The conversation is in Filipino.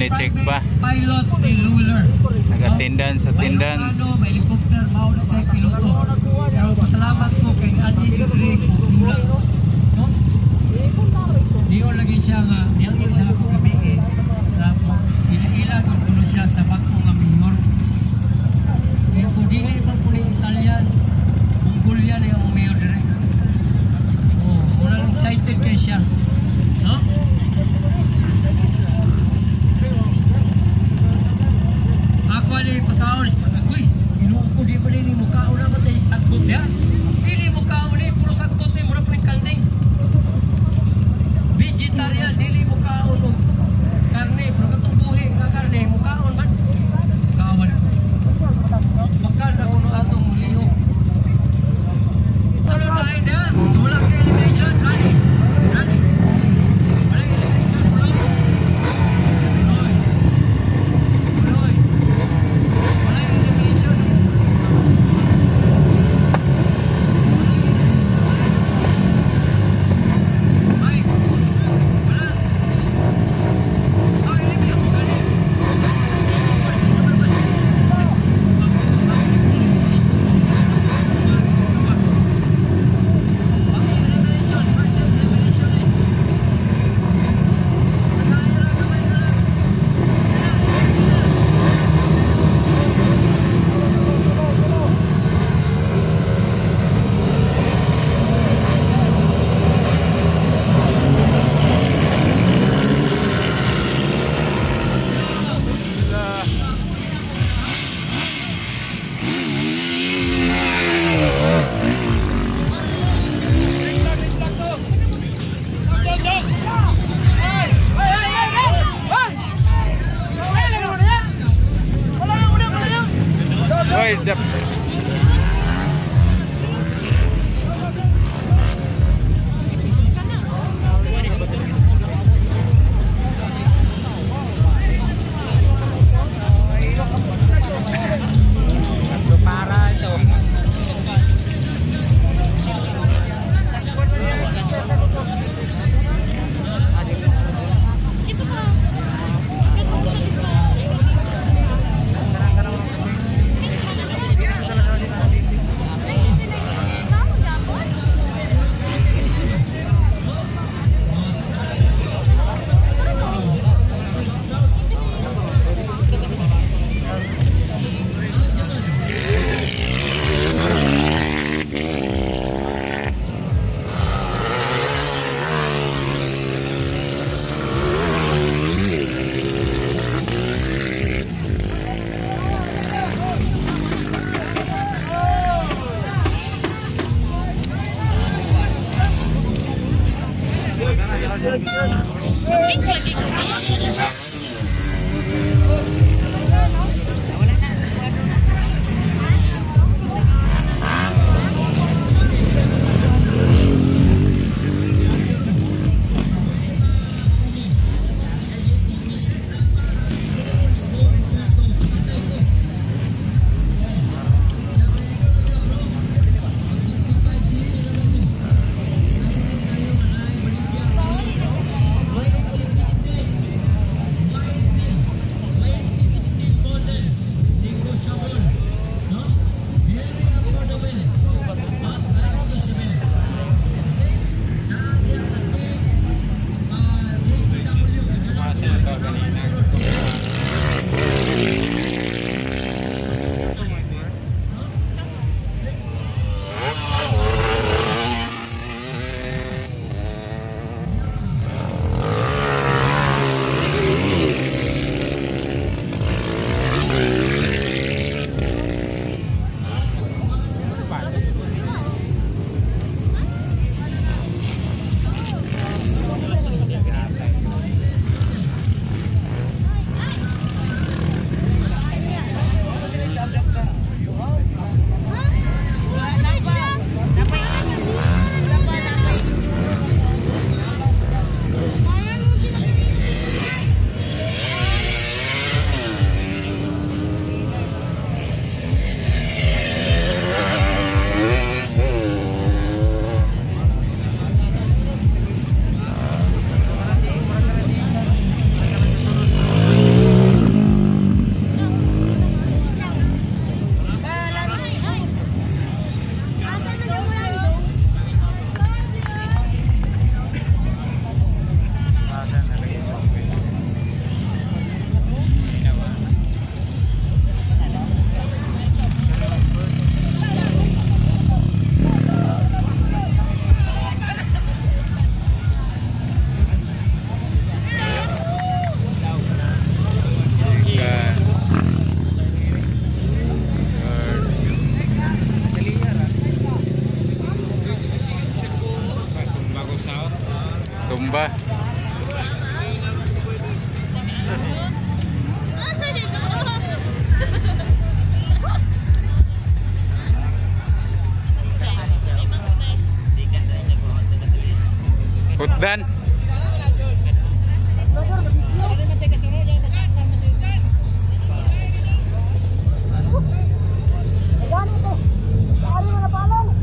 ni-check pa. Pilot ni Luller. Nag-attendance, attendance. May helicopter, mauna siya piloto. Pero pasalamat po kay Adi Dudri Pula. No? Diyo lagi siya nga, diyan yun siya ako gabi eh. Tapos, ila-ila kung siya sa bangko nga minor. Kaya kung dili pa po ni Italian, Mongolian yung mayor dire. Oh, walang excited kay siya. No? Ako ali pataon agoy inuko di ba ni mukhaon na matay sagbot ya dili mukhaon ni puro sagbot ni mura pring kalding vegetarian dili mukhaon og karne pero katong buhi nga karne mukhaon man kawan makan ra kuno atong liho solo lain dia solo ke elimination running balik elimination pulau Putdan. Ganito. Ari mo na palong.